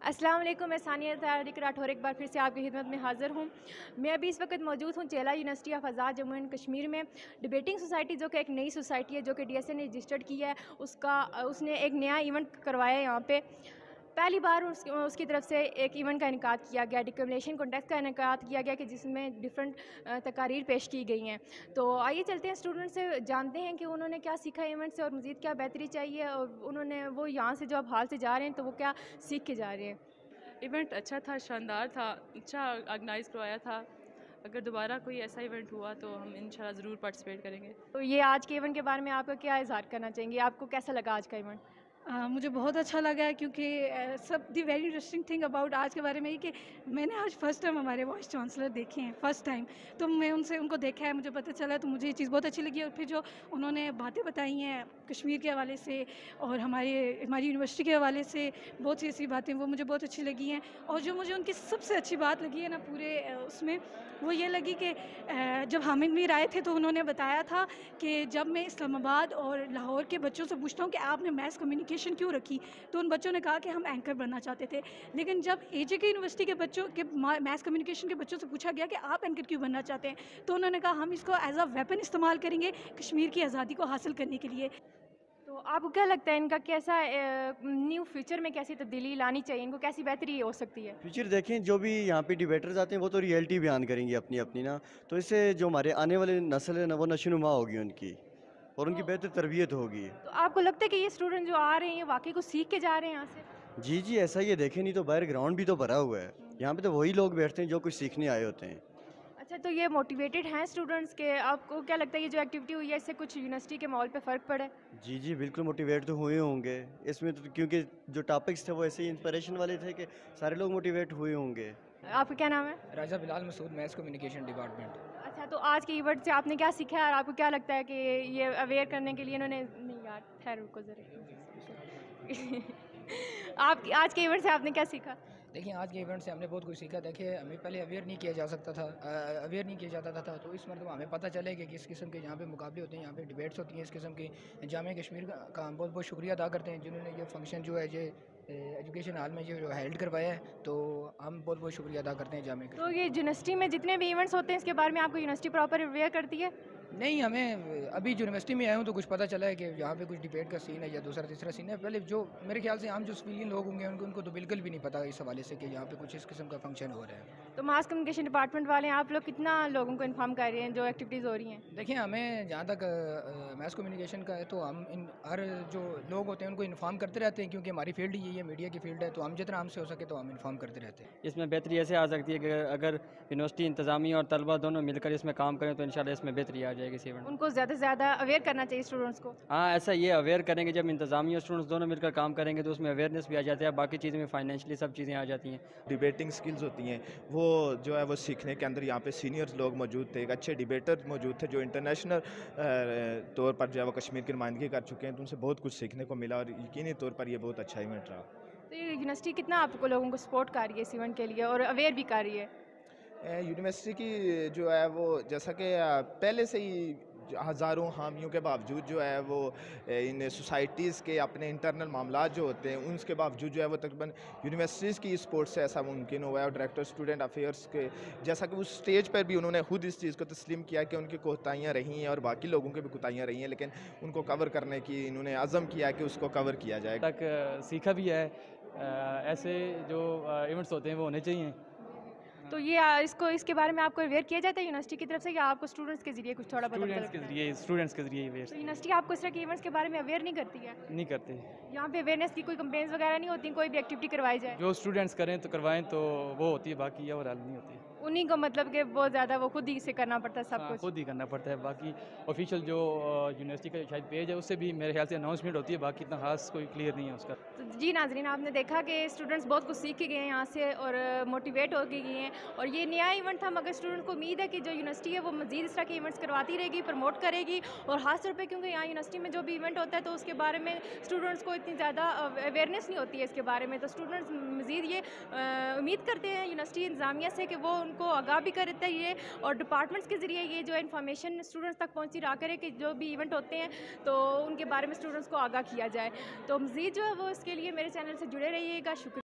अस्सलाम वालेकुम, मैं सानिया तारिक राठौर एक बार फिर से आपकी खिदमत में हाज़िर हूँ। मैं अभी इस वक्त मौजूद हूँ चेला university of Azad Jammu and Kashmir में। डिबेटिंग सोसाइटी जो कि एक नई सोसाइटी है जो कि DSA ने रजिस्टर्ड की है, उसने एक नया इवेंट करवाया है यहाँ पे। पहली बार उसकी तरफ से एक इवेंट का इनकाद किया गया, डिक्रिमिनेशन कॉन्टेक्स्ट का इनकाद किया गया कि जिसमें डिफरेंट तकारीर पेश की गई हैं। तो आइए चलते हैं स्टूडेंट से, जानते हैं कि उन्होंने क्या सीखा इवेंट से और मज़ीद क्या बेहतरी चाहिए, और वो यहाँ से जो अब हाल से जा रहे हैं तो वो क्या सीख के जा रहे हैं। इवेंट अच्छा था, शानदार था, अच्छा ऑर्गेनाइज़ करवाया था। अगर दोबारा कोई ऐसा इवेंट हुआ तो हम इंशाल्लाह ज़रूर पार्टिसिपेट करेंगे। तो ये आज के इवेंट के बारे में आपका क्या इज़हार करना चाहेंगे? आपको कैसा लगा आज का इवेंट? मुझे बहुत अच्छा लगा है क्योंकि सब the very interesting thing about आज के बारे में ये कि मैंने आज फर्स्ट टाइम हमारे वाइस चांसलर देखे हैं, फर्स्ट टाइम। तो मैं उनको देखा है, मुझे पता चला, तो मुझे ये चीज़ बहुत अच्छी लगी। और फिर जो उन्होंने बातें बताई हैं कश्मीर के हवाले से और हमारी यूनिवर्सिटी के हवाले से, बहुत सी ऐसी बातें वो मुझे बहुत अच्छी लगी हैं। और जो मुझे उनकी सबसे अच्छी बात लगी है ना पूरे उसमें, वो ये लगी कि जब हामिद मीर आए थे तो उन्होंने बताया था कि जब मैं इस्लामाबाद और लाहौर के बच्चों से पूछता हूँ कि आपने मैथ्स कम्युनिकेशन क्यों रखी, तो उन बच्चों ने कहा कि हम एंकर बनना चाहते थे। लेकिन जब AJK यूनिवर्सिटी के बच्चों के मैथ्स कम्युनिकेशन के बच्चों से पूछा गया कि आप एंकर क्यों बनना चाहते हैं, तो उन्होंने कहा हम इसको एज अ वेपन इस्तेमाल करेंगे कश्मीर की आज़ादी को हासिल करने के लिए। तो आपको क्या लगता है इनका कैसा न्यू फ्यूचर में कैसी तब्दीली लानी चाहिए, इनको कैसी बेहतरी हो सकती है? फ्यूचर देखें, जो भी यहाँ पे डिबेटर्स आते हैं वो तो रियलिटी बयान करेंगी अपनी अपनी ना। तो इससे जो हमारे आने वाले नस्ल है ना, वो नशोनुमा होगी उनकी, और उनकी तो, बेहतर तरबियत होगी। तो आपको लगता है कि ये स्टूडेंट जो आ रहे हैं ये वाकई कुछ सीख के जा रहे हैं यहाँ से? जी जी, ऐसा ही है। देखें, नहीं तो बाहर ग्राउंड भी तो भरा हुआ है। यहाँ पे तो वही लोग बैठते हैं जो कुछ सीखने आए होते हैं। अच्छा, तो ये मोटिवेटेड हैं स्टूडेंट्स के? आपको क्या लगता है ये जो एक्टिविटी हुई है इससे कुछ यूनिवर्सिटी के माहौल पे फ़र्क पड़ा है? जी जी, बिल्कुल मोटिवेट तो हुए होंगे इसमें तो, क्योंकि जो टॉपिक्स थे वो ऐसे ही इंस्पिरेशन वाले थे कि सारे लोग मोटिवेट हुए होंगे। आपका क्या नाम है? Raja Bilal Masood, maths communication department. अच्छा, तो आज के इवेंट से आपने क्या सीखा है और आपको क्या लगता है कि ये अवेयर करने के लिए इन्होंने, नहीं यार ठहरो रुको ज़रा आप आज के इवेंट से आपने क्या सीखा? देखिए, आज के इवेंट से हमने बहुत कुछ सीखा। देखिए, हमें पहले अवेयर नहीं किया जा सकता था, अवेयर नहीं किया जाता था। तो इस मरतबा हमें पता चले कि किस किस्म के यहाँ पे मुकाबले होते हैं, यहाँ पे डिबेट्स होती हैं इस किस्म की। जामिया कश्मीर का हम बहुत बहुत शुक्रिया अदा करते हैं जिन्होंने ये फंक्शन जो है ये एजुकेशन हॉल में जो हेल्ड करवाया है। तो हम बहुत बहुत शुक्रिया अदा करते हैं जामिया तो कश्मीर। ये यूनिवर्सिटी में जितने भी इवेंट्स होते हैं इसके बारे में आपको यूनिवर्सिटी प्रॉपर अवेयर करती है? नहीं, हमें अभी यूनिवर्सिटी में आया हूँ तो कुछ पता चला है कि यहाँ पे कुछ डिबेट का सीन है या दूसरा तीसरा सीन है। पहले जो मेरे ख्याल से आम जो सिविलियन लोग होंगे उनको तो बिल्कुल भी नहीं पता इस हवाले से कि यहाँ पे कुछ इस किस्म का फंक्शन हो रहा है। तो मास कम्युनिकेशन डिपार्टमेंट वाले हैं, आप लोग कितना लोगों को इन्फॉर्म कर रहे हैं जो एक्टिविटीज़ हो रही हैं? देखिए, हमें जहाँ तक मैथ्स कम्युनिकेशन का है तो हम इन हर जो लोग होते हैं उनको इन्फॉर्म करते रहते हैं, क्योंकि हमारी फील्ड ही ये मीडिया की फील्ड है। तो हम जितना हमसे हो सके तो हम इन्फॉर्म करते रहते हैं। इसमें बेहतरी ऐसे आ सकती है कि अगर यूनिवर्सिटी इंतज़ामिया और तलबा दोनों मिलकर इसमें काम करें तो इंशाल्लाह इसमें बेहतरी आ जाएगी इस इवेंट में। उनको ज़्यादा से ज़्यादा अवेयर करना चाहिए स्टूडेंट्स को। हाँ, ऐसा ये अवेयर करेंगे, जब इंतज़ामिया और स्टूडेंट्स दोनों मिलकर काम करेंगे तो उसमें अवेयरनेस भी आ जाती है, बाकी चीज़ें में फाइनेंशियली सब चीज़ें आ जाती हैं। डिबेटिंग स्किल्स होती हैं वो जो है वो सीखने के अंदर यहाँ पे सीनियर्स लोग मौजूद थे, एक अच्छे डिबेटर मौजूद थे जो इंटरनेशनल तौर पर जो है वो कश्मीर की नुमाइंदगी कर चुके हैं। तो उनसे बहुत कुछ सीखने को मिला और यकीनी तौर पर ये बहुत अच्छा इवेंट रहा। तो ये यूनिवर्सिटी कितना आपको लोगों को सपोर्ट कर रही है इस इवेंट के लिए और अवेयर भी कर रही है? यूनिवर्सिटी की जो है वो जैसा कि पहले से ही हज़ारों हामियों के बावजूद जो है वो इन सोसाइटीज़ के अपने इंटरनल मामलात जो होते हैं उनके बावजूद जो है वो तकरीबन यूनिवर्सिटीज़ की सपोर्ट से ऐसा मुमकिन हुआ है। और डायरेक्टर स्टूडेंट अफेयर्स के जैसा कि उस स्टेज पर भी उन्होंने खुद इस चीज़ को तस्लीम किया कि उनकी कोताहियाँ रही हैं और बाकी लोगों की भी कोताहियाँ रही हैं, लेकिन उनको कवर करने की इन्होंने अज़म किया कि उसको कवर किया जाए। तक सीखा भी है, ऐसे जो इवेंट्स होते हैं वो होने चाहिए। तो ये इसके बारे में आपको अवेयर किया जाता है यूनिवर्सिटी की तरफ से, या आपको स्टूडेंट्स के जरिए कुछ थोड़ा पता स्टूडेंट्स लगता के है? ज़रिए अवेयर तो यूनिवर्सिटी आपको इस तरह के इवेंट्स के बारे में अवेयर नहीं करती है? नहीं करते। यहाँ पे अवेयरनेस की कोई कंपेन्स वगैरह नहीं होती, कोई भी एक्टिविटी करवाई जाए? जो स्टूडेंट्स करें तो करवाएं तो वो होती है, बाकी और हाल नहीं होती। उन्हीं को मतलब कि बहुत ज़्यादा वो खुद ही से करना पड़ता है सब हाँ, कुछ? खुद ही करना पड़ता है। बाकी ऑफिशियल जो यूनिवर्सिटी का शायद पेज है उससे भी मेरे ख्याल से अनाउंसमेंट होती है, बाकी इतना खास कोई क्लियर नहीं है उसका। तो जी नाज़रीन, आपने देखा कि स्टूडेंट्स बहुत कुछ सीख के गए हैं यहाँ से और मोटिवेट हो के गए हैं। और ये नया इवेंट था, मगर स्टूडेंट को उम्मीद है कि जो यूनिवर्सिटी है वो मज़ीद इस तरह के इवेंट्स करवाती रहेगी, प्रमोट करेगी। और ख़ास तौर पे क्योंकि यहाँ यूनिवर्सिटी में जो भी इवेंट होता है तो उसके बारे में स्टूडेंट्स को इतनी ज़्यादा अवेयरनेस नहीं होती है इसके बारे में। तो स्टूडेंट्स मज़ीद ये उम्मीद करते हैं यूनिवर्सिटी इंतज़ामिया से कि वो उनको आगाह भी करते हैं और डिपार्टमेंट्स के ज़रिए ये जो इन्फॉर्मेशन स्टूडेंट्स तक पहुँची रहा करे कि जो भी इवेंट होते हैं तो उनके बारे में स्टूडेंट्स को आगाह किया जाए। तो मज़ीद जो है वो इसके लिए मेरे चैनल से जुड़े रहिएगा। शुक्रिया।